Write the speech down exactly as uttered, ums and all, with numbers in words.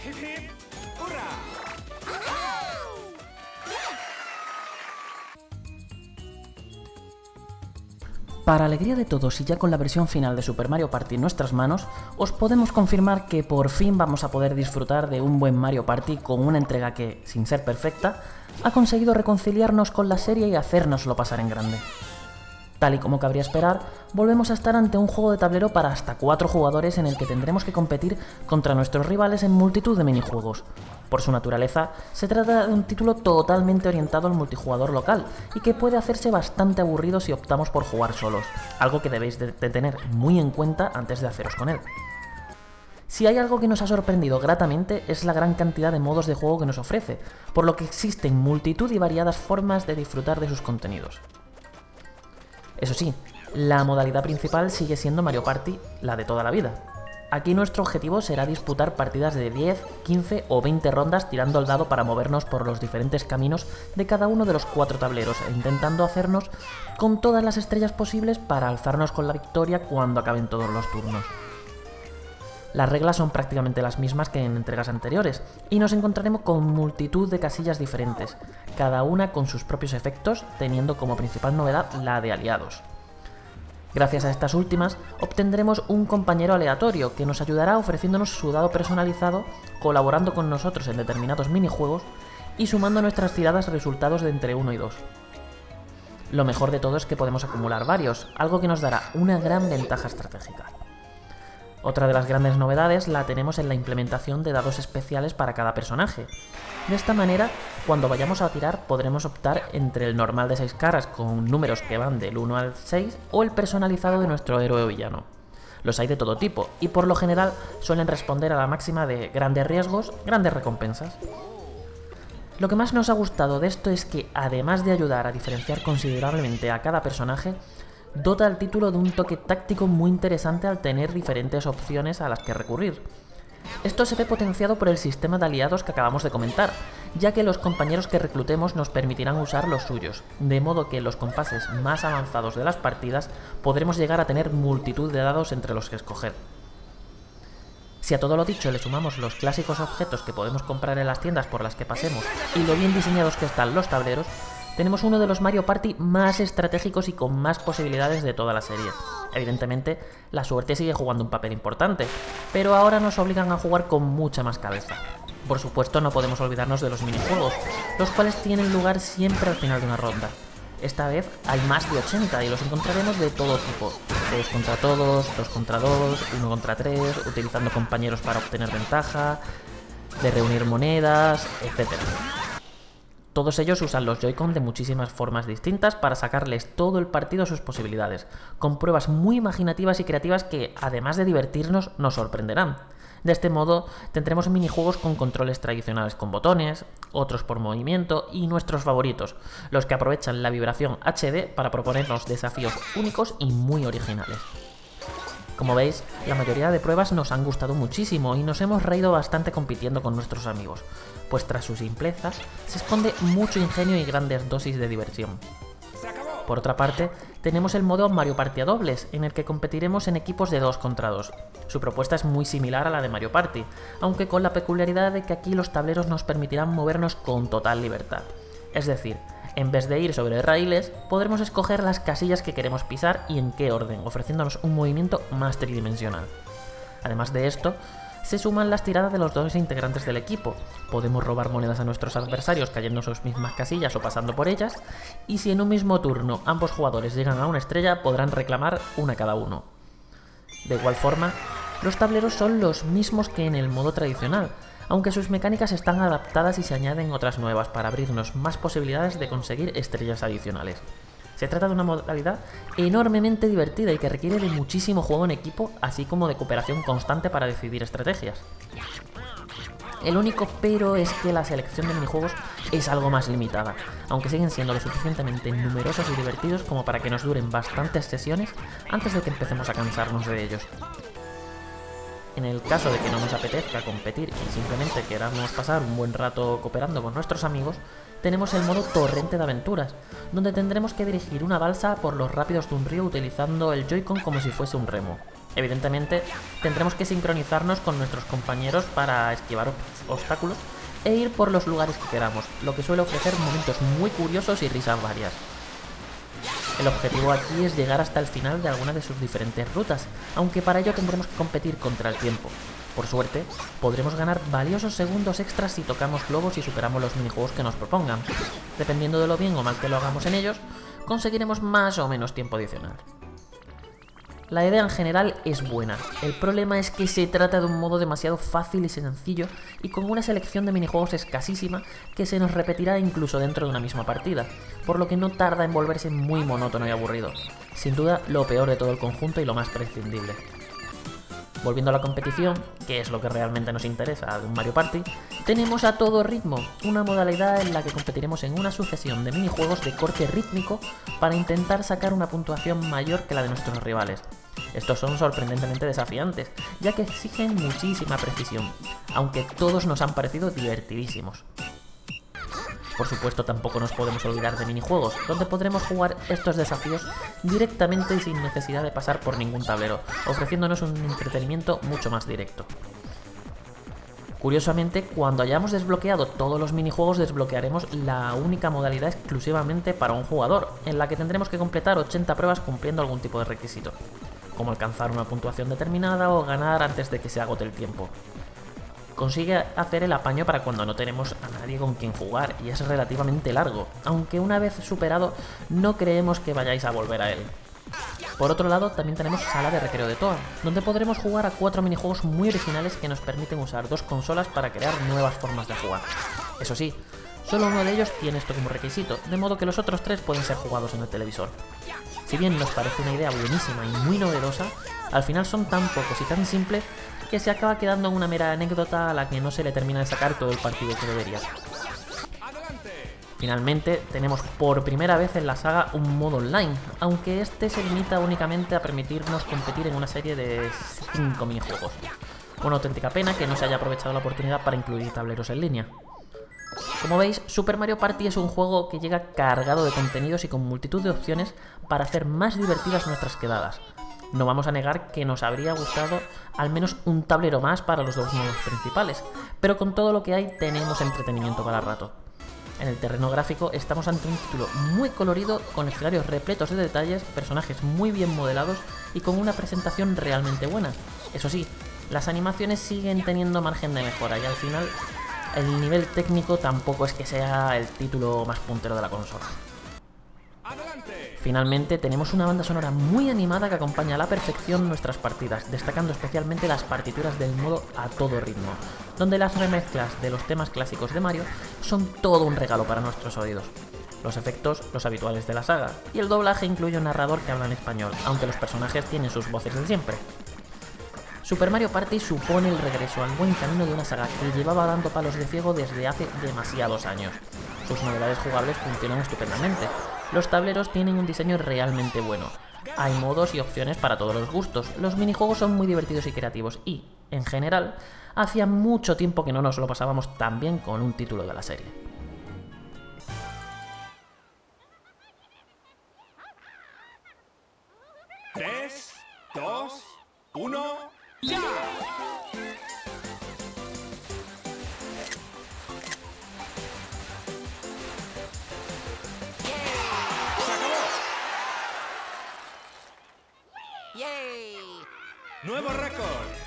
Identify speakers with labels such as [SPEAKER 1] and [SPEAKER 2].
[SPEAKER 1] Para alegría de todos y ya con la versión final de Super Mario Party en nuestras manos, os podemos confirmar que por fin vamos a poder disfrutar de un buen Mario Party con una entrega que, sin ser perfecta, ha conseguido reconciliarnos con la serie y hacérnoslo pasar en grande. Tal y como cabría esperar, volvemos a estar ante un juego de tablero para hasta cuatro jugadores en el que tendremos que competir contra nuestros rivales en multitud de minijuegos. Por su naturaleza, se trata de un título totalmente orientado al multijugador local y que puede hacerse bastante aburrido si optamos por jugar solos, algo que debéis de tener muy en cuenta antes de haceros con él. Si hay algo que nos ha sorprendido gratamente es la gran cantidad de modos de juego que nos ofrece, por lo que existen multitud y variadas formas de disfrutar de sus contenidos. Eso sí, la modalidad principal sigue siendo Mario Party, la de toda la vida. Aquí nuestro objetivo será disputar partidas de diez, quince o veinte rondas tirando el dado para movernos por los diferentes caminos de cada uno de los cuatro tableros e intentando hacernos con todas las estrellas posibles para alzarnos con la victoria cuando acaben todos los turnos. Las reglas son prácticamente las mismas que en entregas anteriores y nos encontraremos con multitud de casillas diferentes, cada una con sus propios efectos, teniendo como principal novedad la de aliados. Gracias a estas últimas, obtendremos un compañero aleatorio que nos ayudará ofreciéndonos su dado personalizado, colaborando con nosotros en determinados minijuegos y sumando nuestras tiradas resultados de entre uno y dos. Lo mejor de todo es que podemos acumular varios, algo que nos dará una gran ventaja estratégica. Otra de las grandes novedades la tenemos en la implementación de dados especiales para cada personaje. De esta manera, cuando vayamos a tirar podremos optar entre el normal de seis caras con números que van del uno al seis o el personalizado de nuestro héroe o villano. Los hay de todo tipo y por lo general suelen responder a la máxima de grandes riesgos, grandes recompensas. Lo que más nos ha gustado de esto es que, además de ayudar a diferenciar considerablemente a cada personaje, dota el título de un toque táctico muy interesante al tener diferentes opciones a las que recurrir. Esto se ve potenciado por el sistema de aliados que acabamos de comentar, ya que los compañeros que reclutemos nos permitirán usar los suyos, de modo que en los compases más avanzados de las partidas podremos llegar a tener multitud de dados entre los que escoger. Si a todo lo dicho le sumamos los clásicos objetos que podemos comprar en las tiendas por las que pasemos y lo bien diseñados que están los tableros, tenemos uno de los Mario Party más estratégicos y con más posibilidades de toda la serie. Evidentemente, la suerte sigue jugando un papel importante, pero ahora nos obligan a jugar con mucha más cabeza. Por supuesto, no podemos olvidarnos de los minijuegos, los cuales tienen lugar siempre al final de una ronda. Esta vez hay más de ochenta y los encontraremos de todo tipo. Todos contra todos, dos contra dos, uno contra tres, utilizando compañeros para obtener ventaja, de reunir monedas, etcétera. Todos ellos usan los Joy-Con de muchísimas formas distintas para sacarles todo el partido a sus posibilidades, con pruebas muy imaginativas y creativas que, además de divertirnos, nos sorprenderán. De este modo, tendremos minijuegos con controles tradicionales con botones, otros por movimiento y nuestros favoritos, los que aprovechan la vibración H D para proponernos desafíos únicos y muy originales. Como veis, la mayoría de pruebas nos han gustado muchísimo y nos hemos reído bastante compitiendo con nuestros amigos, pues tras su simpleza se esconde mucho ingenio y grandes dosis de diversión. Por otra parte, tenemos el modo Mario Party a dobles, en el que competiremos en equipos de dos contra dos. Su propuesta es muy similar a la de Mario Party, aunque con la peculiaridad de que aquí los tableros nos permitirán movernos con total libertad. Es decir, en vez de ir sobre raíles, podremos escoger las casillas que queremos pisar y en qué orden, ofreciéndonos un movimiento más tridimensional. Además de esto, se suman las tiradas de los dos integrantes del equipo. Podemos robar monedas a nuestros adversarios cayendo en sus mismas casillas o pasando por ellas, y si en un mismo turno ambos jugadores llegan a una estrella, podrán reclamar una cada uno. De igual forma, los tableros son los mismos que en el modo tradicional, aunque sus mecánicas están adaptadas y se añaden otras nuevas para abrirnos más posibilidades de conseguir estrellas adicionales. Se trata de una modalidad enormemente divertida y que requiere de muchísimo juego en equipo, así como de cooperación constante para decidir estrategias. El único pero es que la selección de minijuegos es algo más limitada, aunque siguen siendo lo suficientemente numerosos y divertidos como para que nos duren bastantes sesiones antes de que empecemos a cansarnos de ellos. En el caso de que no nos apetezca competir y simplemente queramos pasar un buen rato cooperando con nuestros amigos, tenemos el modo Torrente de Aventuras, donde tendremos que dirigir una balsa por los rápidos de un río utilizando el Joy-Con como si fuese un remo. Evidentemente, tendremos que sincronizarnos con nuestros compañeros para esquivar obstáculos e ir por los lugares que queramos, lo que suele ofrecer momentos muy curiosos y risas varias. El objetivo aquí es llegar hasta el final de alguna de sus diferentes rutas, aunque para ello tendremos que competir contra el tiempo. Por suerte, podremos ganar valiosos segundos extras si tocamos globos y superamos los minijuegos que nos propongan. Dependiendo de lo bien o mal que lo hagamos en ellos, conseguiremos más o menos tiempo adicional. La idea en general es buena, el problema es que se trata de un modo demasiado fácil y sencillo y con una selección de minijuegos escasísima que se nos repetirá incluso dentro de una misma partida, por lo que no tarda en volverse muy monótono y aburrido. Sin duda, lo peor de todo el conjunto y lo más prescindible. Volviendo a la competición, que es lo que realmente nos interesa de un Mario Party, tenemos a todo ritmo, una modalidad en la que competiremos en una sucesión de minijuegos de corte rítmico para intentar sacar una puntuación mayor que la de nuestros rivales. Estos son sorprendentemente desafiantes, ya que exigen muchísima precisión, aunque todos nos han parecido divertidísimos. Por supuesto, tampoco nos podemos olvidar de minijuegos, donde podremos jugar estos desafíos directamente y sin necesidad de pasar por ningún tablero, ofreciéndonos un entretenimiento mucho más directo. Curiosamente, cuando hayamos desbloqueado todos los minijuegos, desbloquearemos la única modalidad exclusivamente para un jugador, en la que tendremos que completar ochenta pruebas cumpliendo algún tipo de requisito, como alcanzar una puntuación determinada o ganar antes de que se agote el tiempo. Consigue hacer el apaño para cuando no tenemos a nadie con quien jugar y es relativamente largo, aunque una vez superado no creemos que vayáis a volver a él. Por otro lado, también tenemos Sala de Recreo de Toa, donde podremos jugar a cuatro minijuegos muy originales que nos permiten usar dos consolas para crear nuevas formas de jugar. Eso sí, solo uno de ellos tiene esto como requisito, de modo que los otros tres pueden ser jugados en el televisor. Si bien nos parece una idea buenísima y muy novedosa, al final son tan pocos y tan simples que se acaba quedando en una mera anécdota a la que no se le termina de sacar todo el partido que debería. Finalmente, tenemos por primera vez en la saga un modo online, aunque este se limita únicamente a permitirnos competir en una serie de cinco minijuegos. Una auténtica pena que no se haya aprovechado la oportunidad para incluir tableros en línea. Como veis, Super Mario Party es un juego que llega cargado de contenidos y con multitud de opciones para hacer más divertidas nuestras quedadas. No vamos a negar que nos habría gustado al menos un tablero más para los dos modos principales, pero con todo lo que hay tenemos entretenimiento para rato. En el terreno gráfico estamos ante un título muy colorido, con escenarios repletos de detalles, personajes muy bien modelados y con una presentación realmente buena. Eso sí, las animaciones siguen teniendo margen de mejora y al final el nivel técnico tampoco es que sea el título más puntero de la consola. Finalmente, tenemos una banda sonora muy animada que acompaña a la perfección nuestras partidas, destacando especialmente las partituras del modo a todo ritmo, donde las remezclas de los temas clásicos de Mario son todo un regalo para nuestros oídos. Los efectos, los habituales de la saga, y el doblaje incluye un narrador que habla en español, aunque los personajes tienen sus voces de siempre. Super Mario Party supone el regreso al buen camino de una saga que llevaba dando palos de ciego desde hace demasiados años. Sus novedades jugables funcionan estupendamente. Los tableros tienen un diseño realmente bueno. Hay modos y opciones para todos los gustos. Los minijuegos son muy divertidos y creativos y, en general, hacía mucho tiempo que no nos lo pasábamos tan bien con un título de la serie.
[SPEAKER 2] tres, dos, uno, ¡ya! ¡Nuevo récord!